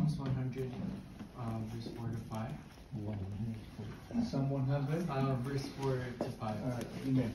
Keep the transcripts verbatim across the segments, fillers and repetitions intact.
Psalms one hundred, uh, verse four to five. Psalm one hundred, uh, verse four to five. Uh, amen.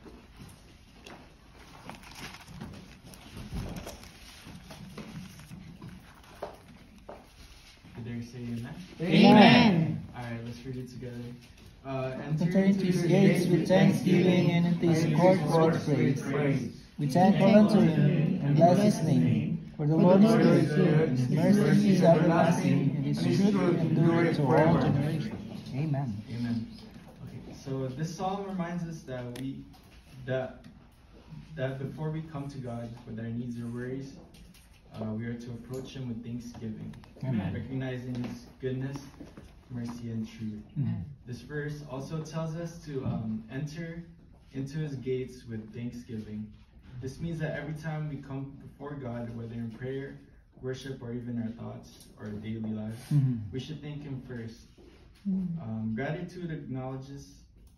Did they say amen? Amen. Alright, let's read it together. Uh, Enter into his gates with thanksgiving and into his courts with praise. Be thankful unto him and bless his name. For the Lord is good, and his mercy is everlasting, and his truth endureth to all generations. Amen. Amen. Okay, so this psalm reminds us that we that that before we come to God with our needs or worries, uh, we are to approach him with thanksgiving, Amen. recognizing his goodness, mercy, and truth. Amen. This verse also tells us to um, enter into his gates with thanksgiving. This means that every time we come before God, whether in prayer, worship, or even our thoughts or daily life, Mhm. we should thank him first. Um, gratitude acknowledges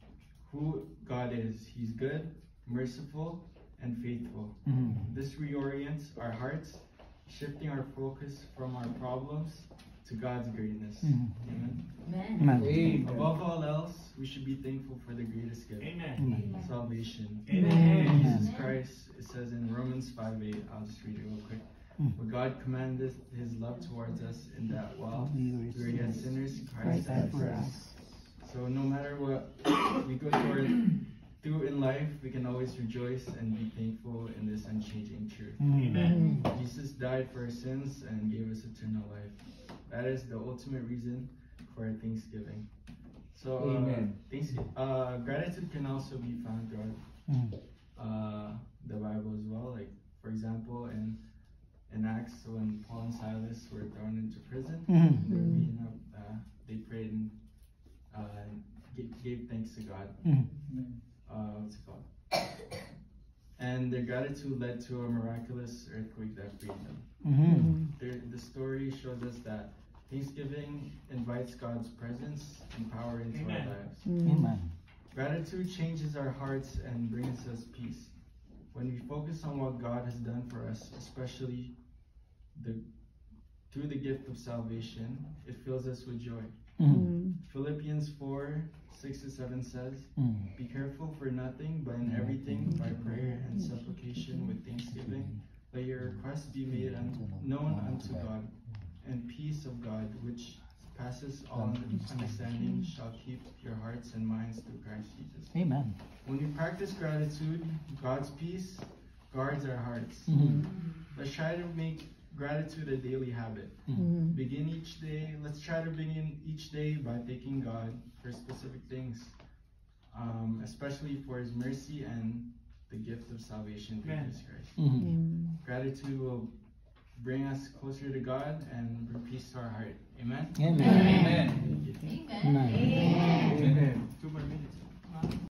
who God is. He's good, merciful, and faithful. Mhm. This reorients our hearts, shifting our focus from our problems to God's greatness. Mhm. Amen. Amen. Amen. Above all else, we should be thankful for the greatest gift, Amen. salvation. Amen. Jesus Christ, it says in Romans five eight, I'll just read it real quick. For God commanded his love towards us in that while we were yet sinners, Christ died for us. So no matter what we go through, through in life, we can always rejoice and be thankful in this unchanging truth. Amen. Jesus died for our sins and gave us eternal life. That is the ultimate reason for our Thanksgiving. So, uh, Amen. thanks, uh, gratitude can also be found throughout Mhm. uh, the Bible as well. Like, for example, in in Acts, when Paul and Silas were thrown into prison, Mhm. they, were beaten up, uh, they prayed and uh, gave, gave thanks to God. Mhm. Uh, what's it called? And their gratitude led to a miraculous earthquake that freed them. Mhm. Their, the story shows us that Thanksgiving invites God's presence and power into our lives. Amen. Gratitude changes our hearts and brings us peace. When we focus on what God has done for us, especially the through the gift of salvation, it fills us with joy. Mhm. Philippians four, six to seven says, Mhm. be careful for nothing, but in everything by prayer and supplication with thanksgiving, let your requests be made un- known unto God, and peace of God, which passes all understanding, shall keep your hearts and minds through Christ Jesus. Amen. When we practice gratitude, God's peace guards our hearts. Mhm. Let's try to make gratitude a daily habit. Mhm. Begin each day, let's try to begin each day by thanking God for specific things, um, especially for his mercy and the gift of salvation through Jesus Christ. Mhm. Gratitude will bring us closer to God and bring peace to our heart. Amen? Amen. Amen. Thank you. Amen. Amen. Two more minutes.